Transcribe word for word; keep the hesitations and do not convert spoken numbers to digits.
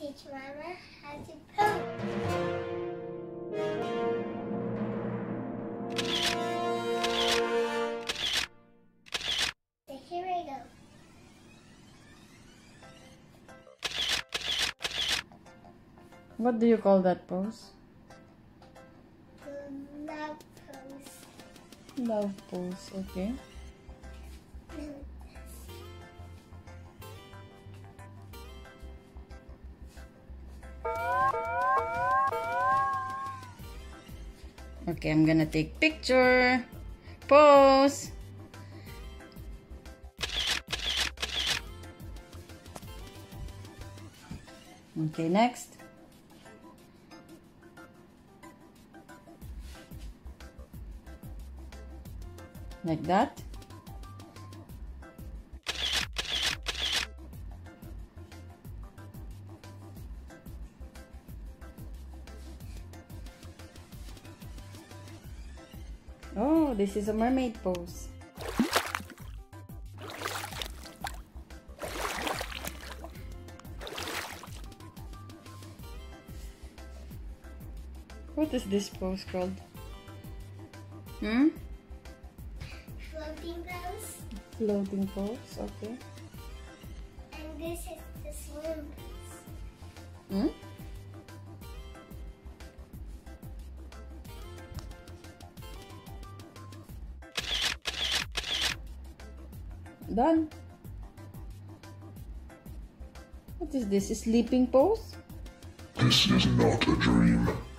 teach Mama how to pose. So here I go. What do you call that pose? Love pose. Love pose, okay. Okay, I'm gonna take picture. Pose. Okay, next. Like that. Oh, this is a mermaid pose. What is this pose called? Hmm? Floating pose. Floating pose, okay. And this is the swim pose. Hmm? Done. What is this? A sleeping pose? This is not a dream.